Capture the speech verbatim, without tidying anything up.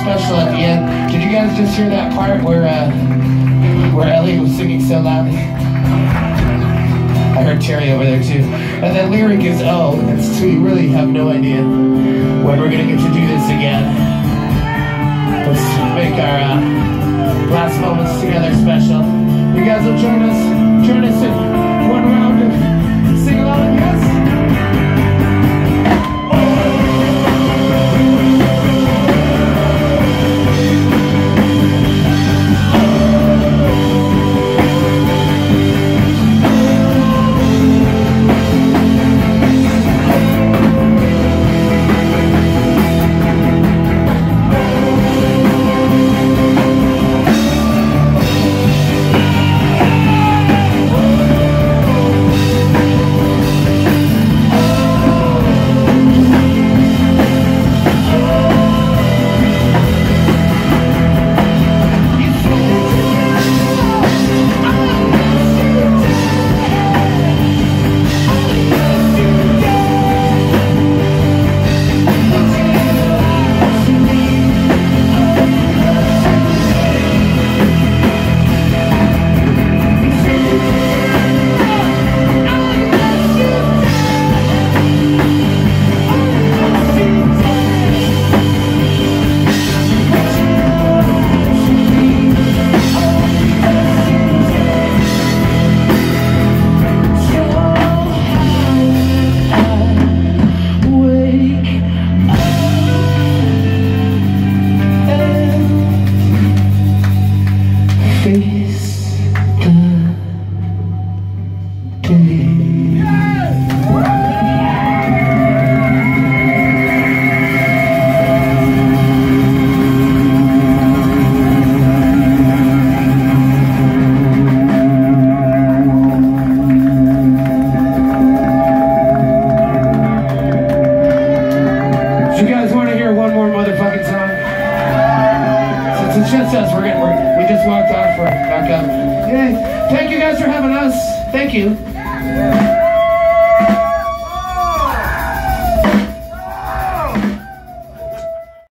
special at the end. Did you guys just hear that part where uh, where Ellie was singing so loudly? I heard Terry over there too. And the lyric is, oh, and so we really have no idea when we're gonna get to do this again. Let's make our uh, last moments together special. You guys will join us, join us in one round of sing along, yes? Just us, we're getting, we're, we just walked off, we're back up. Yay. Thank you guys for having us. Thank you.